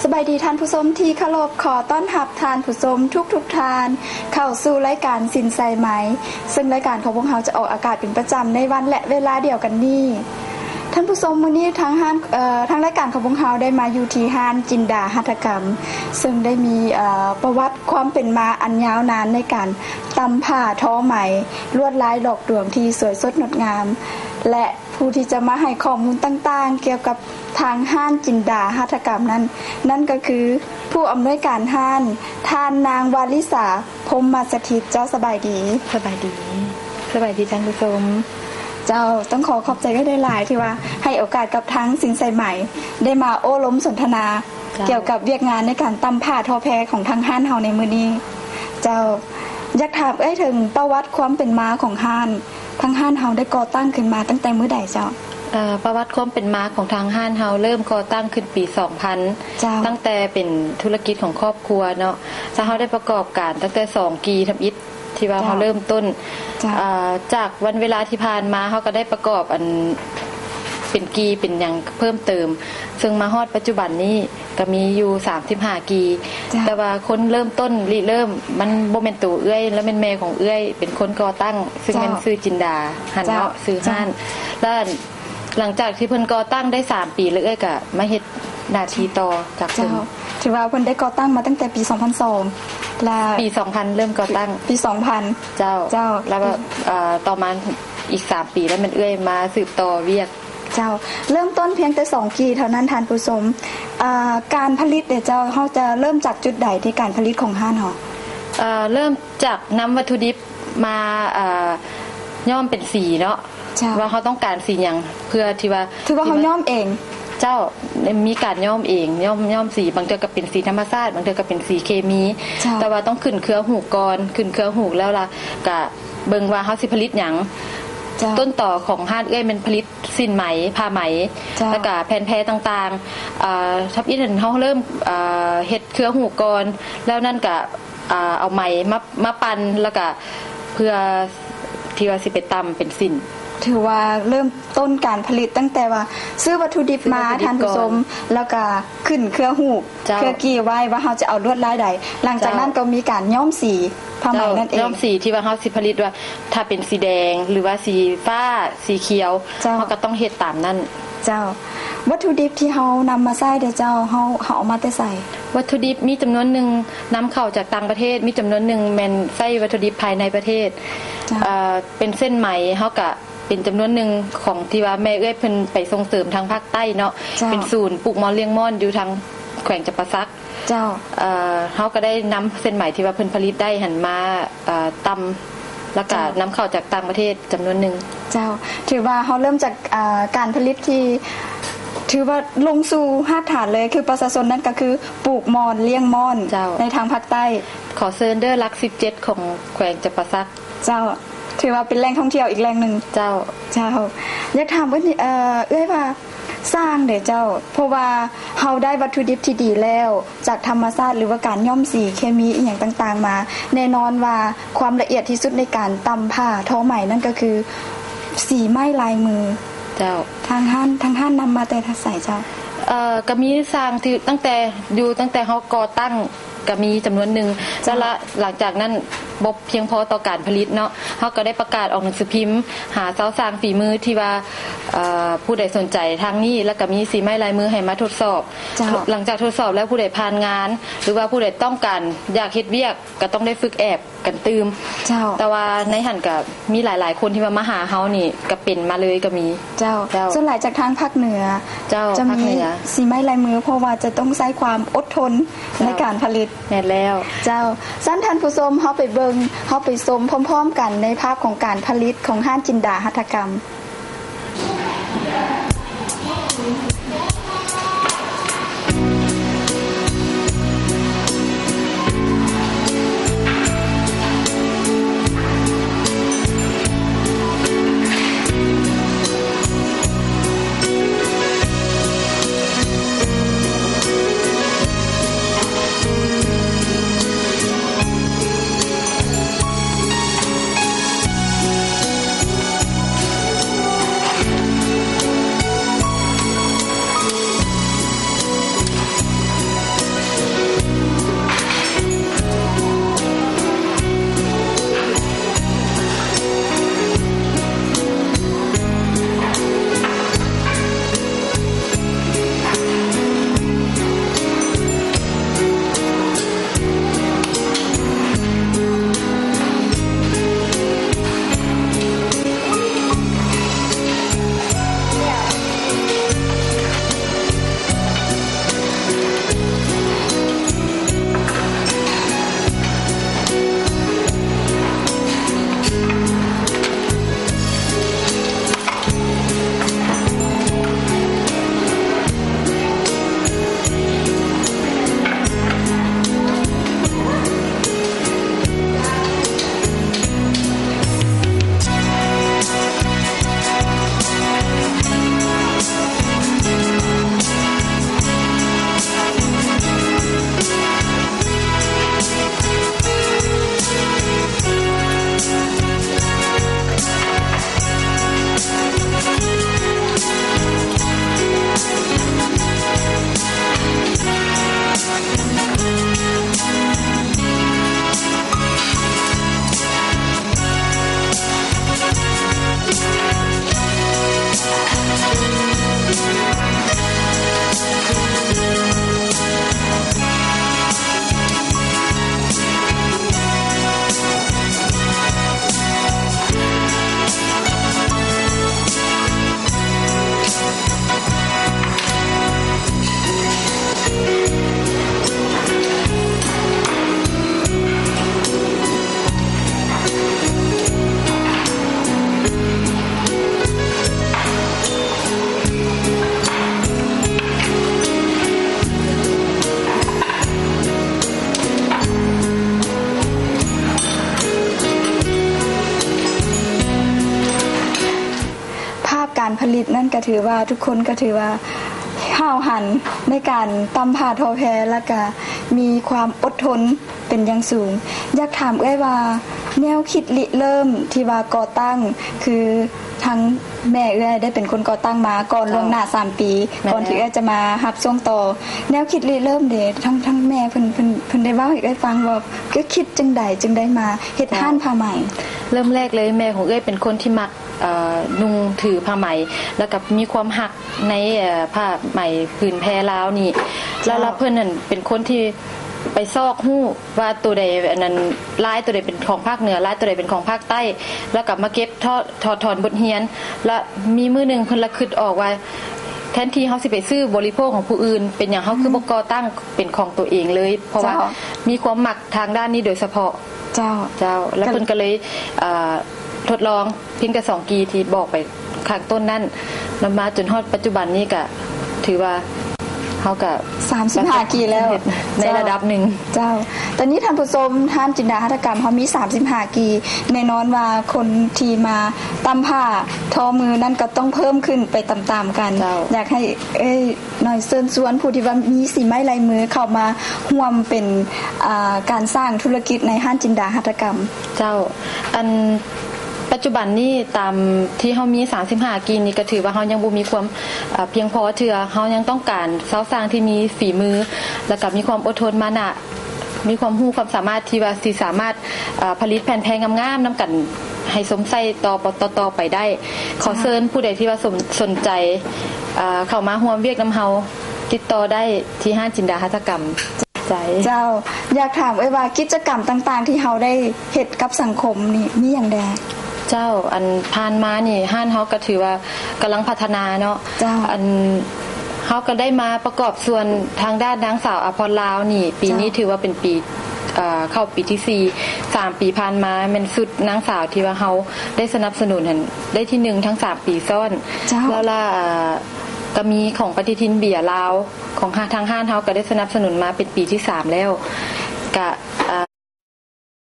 สบายดีท่านผู้ชมที่เคารพขอต้อนรับท่านผู้ชมทุกท่านเข้าสู่รายการสินไซไหมซึ่งรายการของพวกเราจะออกอากาศเป็นประจำในวันและเวลาเดียวกันนี้ท่านผู้ชมมื้อนี้ทางรายการของพวกเราได้มาอยู่ที่ห้านจินดาหัตถกรรมซึ่งได้มีประวัติความเป็นมาอันยาวนานในการตำผ้าทอไหมลวดลายดอกดวงที่สวยสดงดงามและผู้ที่จะมาให้ข้อมูลต่างๆเกี่ยวกับทางห้านจินดาหัตถกรรมนั่นก็คือผู้อำนวยการห้านท่านนางวาลิสาพรหมสถิตเจ้าสบายดีท่านผู้ชมเจ้าต้องขอบใจก็ได้หลายที่ว่าให้โอกาสกับทั้งสินไซใหม่ได้มาโอ้ล้มสนทนาเกี่ยวกับเวียกงานในการตำผ้าทอแพของทางห้านเฮาในมื้อนี้เจ้าอยากถามถึงประวัติความเป็นมาของห้านทางห้านเฮาได้ก่อตั้งขึ้นมาตั้งแต่มื้อใดเจ้าประวัติความเป็นมาของทางห้านเฮาเริ่มก่อตั้งขึ้นปี 2000ตั้งแต่เป็นธุรกิจของครอบครัวเนาะถ้าเฮาได้ประกอบการตั้งแต่2กีทำอิฐที่ว่าเฮาเริ่มต้นจากวันเวลาที่ผ่านมาเฮาก็ได้ประกอบอันเป็นกีเป็นหยังเพิ่มเติมซึ่งมาฮอดปัจจุบันนี้ก็มีอยู่35กีแต่ว่าคนเริ่มต้นเริ่มมันบ่แม่นตัวเอื้อยแล้วแม่นแม่ของเอื้อยเป็นคนก่อตั้งซึ่งเป็นชื่อจินดาหันเนาะชื่อห้านแล้วหลังจากที่เพิ่นก่อตั้งได้3ปีแล้วเอื้อยก็มาเฮ็ดหน้าที่ต่อจากเพิ่นถือว่าเพิ่นได้ก่อตั้งมาตั้งแต่ปี2002และปี2000เริ่มก่อตั้งปี2000เจ้าแล้วก็ต่อมาอีก3ปีแล้วมันเอื้อยมาสืบต่อเวียกเจ้าเริ่มต้นเพียงแต่2กีเท่านั้นท่านผู้ชมการผลิตเจ้าเฮาจะเริ่มจากจุดใดที่การผลิตของห้านเฮาเริ่มจากนำวัตถุดิบมาย้อมเป็นสีเนาะว่าเฮาต้องการสีหยังเพื่อที่ว่าถือว่าเฮาย้อมเองเจ้ามีการย้อมเองย้อมสีบางเทื่อก็เป็นสีธรรมชาติบางเทื่อก็เป็นสีเคมีแต่ว่าต้องขึ้นเครือหูก่อนขึ้นเครือหูแล้วล่ะก็เบิ่งว่าเฮาสิผลิตหยังต้นต่อของห้านเอ้ยมันผลิตสิ้นไหมผ้าไหมแล้วก็แผ่นแพรต่างๆทับอิฐเฮาเริ่มเฮ็ดเครือหูก่อนแล้วนั่นก็เอาไหมมาปั่นแล้วก็เพื่อที่ว่าสิไปตำเป็นสิ้นถือว่าเริ่มต้นการผลิตตั้งแต่ว่าซื้อวัตถุดิบมาท่านผู้ชมแล้วก็ขึ้นเครือหูเครือกี่ไว้ว่าเฮาจะเอาลวดลายใดหลังจากนั้นก็มีการย้อมสีผ้าไหมนั่นเองย้อมสีที่ว่าเฮาสิผลิตว่าถ้าเป็นสีแดงหรือว่าสีฟ้าสีเขียวเฮาก็ต้องเฮ็ดตามนั้นเจ้าวัตถุดิบที่เฮานำมาใส่เจ้าเฮาเอามาแต่ใส่วัตถุดิบมีจำนวนนึงนำเข้าจากต่างประเทศมีจำนวนนึงแม่นใส่วัตถุดิบภายในประเทศเป็นเส้นไหมเฮาก็เป็นจำนวนหนึ่งของที่ว่าแม่เอ้ยเพิ่นไปส่งเสริมทางภาคใต้เนาะเป็นศูนย์ปลูกมอนเลี้ยงม่อนอยู่ทางแขวงจับปะซักเจ้าเฮาก็ได้นำเส้นไหมที่ว่าเพิ่นผลิตได้หันมาตำแล้วก็นำเข้าจากต่างประเทศจำนวนหนึ่งเจ้าถือว่าเฮาเริ่มจากการผลิตที่ถือว่าลงสู่หากฐานเลยคือประชาชนนั้นก็คือปลูกมอนเลี้ยงม่อนในทางภาคใต้ขอเซิร์นเดอร์ลัก17ของแขวงจับปะซักเจ้าถือว่าเป็นแหล่งท่องเที่ยวอีกแหล่งนึงเจ้าอยากถามว่าเอ้ยว่าสร้างเจ้าเพราะว่าเฮาได้วัตถุดิบที่ดีแล้วจากธรรมชาติหรือว่าการย้อมสีเคมีอีหยังต่างๆมาแน่นอนว่าความละเอียดที่สุดในการตำผ้าทอไหมนั่นก็คือสีไม้ลายมือเจ้าทางห้านนำมาแต่ทัใส่เจ้าก็มีสร้างที่ตั้งแต่เฮาก่อตั้งก็มีจำนวนหนึ่งแล้วหลังจากนั้นบ่เพียงพอต่อการผลิตเนาะเฮาก็ได้ประกาศออกหนังสือพิมพ์หาสาวสร้างฝีมือที่ว่าผู้ใดสนใจทางนี้แล้วก็มีสีไม้ลายมือให้มาทดสอบหลังจากทดสอบแล้วผู้ใดผ่านงานหรือว่าผู้ใดต้องการอยากเฮ็ดเวียกก็ต้องได้ฝึกแอบกันตืมแต่ว่าในหันก็มีหลายๆคนที่มาหาเฮานี่ก็เป็นมาเลยก็มีเจ้าส่วนหลายจากทางภาคเหนือจะมีสีไม้ลายมือเพราะว่าจะต้องใช้ความอดทนในการผลิตแม่นแล้วเจ้าท่านผู้ชมเฮาไปเบิ่งเฮาไปชมพร้อมๆกันในภาพของการผลิตของห้านจินดาหัตถกรรมลิตนั่นก็ถือว่าทุกคนก็ถือว่าห้าวหันในการตำผ่าทอแพแล้วก็มีความอดทนเป็นอย่างสูงอยากถามว่าแนวคิดริเริ่มที่ว่าก่อตั้งคือทั้งแม่ได้เป็นคนก่อตั้งมาก่อนล่วงหน้า3ปีก่อนที่จะมารับช่วงต่อแนวคิดริเริ่มเด้ทั้งแม่เพิ่นได้เว้าให้ฟังว่าก็คิดจังใดจึงได้มาเฮ็ดห้านผ้าไหมเริ่มแรกเลยแม่ของเป็นคนที่มักนุ่งถือผ้าไหมแล้วก็มีความหักในผ้าไหมผืนแพรลาวนี่แล้วเพิ่นนั่นเป็นคนที่ไปซอกฮู้ว่าตัวใดอันนั้นลายตัวใดเป็นของภาคเหนือลายตัวใดเป็นของภาคใต้แล้วกลับมาเก็บถอนบทเรียนแล้วมีมื้อนึงเพิ่นละคิดออกว่าแทนที่เฮาสิไปซื้อบริโภคของผู้อื่นเป็นหยังเฮาคือบ่ก่อตั้งเป็นของตัวเองเลยเพราะว่ามีความหมักทางด้านนี้โดยเฉพาะเจ้าแล้วเพิ่นก็เลยทดลองเพียงแต่2 กีที่บอกไปข้างต้นนั่นแล้วมาจนฮอดปัจจุบันนี้ก็ถือว่าเฮาก็ 35 กีแล้วในระดับหนึ่งเจ้าตอนนี้ท่านผู้ชมท่านจินดาหัตถกรรมเฮามี35 กีแน่นอนว่าคนที่มาตำผ้าทอมือนั่นก็ต้องเพิ่มขึ้นไปตามๆกันอยากให้หน่อยเชิญชวนผู้ที่ว่ามีสีไม้ลายมือเข้ามาร่วมเป็นการสร้างธุรกิจในห้านจินดาหัตถกรรมเจ้าอันปัจจุบันนี้ตามที่เฮามี35 กีนี่ก็ถือว่าเฮายังบ่มีความเพียงพอเทื่อเฮายังต้องการสาวสร้างที่มีฝีมือแล้วก็มีความอดทนมานะมีความรู้ความสามารถที่ว่าสิสามารถผลิตแผ่นแพงงามๆนํากันให้สมใส่ต่อไปได้ขอเชิญผู้ใดที่ว่าสนใจเข้ามาร่วมเวียกนําเฮาติดต่อได้ที่ห้างจินดาหัตถกรรมเจ้าอยากถามว่ากิจกรรมต่างๆที่เฮาได้เฮ็ดกับสังคมนี่มีหยังแดเจ้าอันผ่านมานี่ห้านเฮาก็ถือว่ากำลังพัฒนาเนาะอันเฮาก็ได้มาประกอบส่วนทางด้านนางสาวอภรลาวนี่ปีนี้ถือว่าเป็นปีเข้าปีที่4 3ปีผ่านมาแม่นสุดนางสาวที่ว่าเฮาได้สนับสนุนหั่นได้ที่1ทั้ง3ปีซ้อนแล้วล่ะก็มีของปฏิทินเบียร์ลาวของทางห้านเฮาก็ได้สนับสนุนมาเป็นปีที่3แล้วก็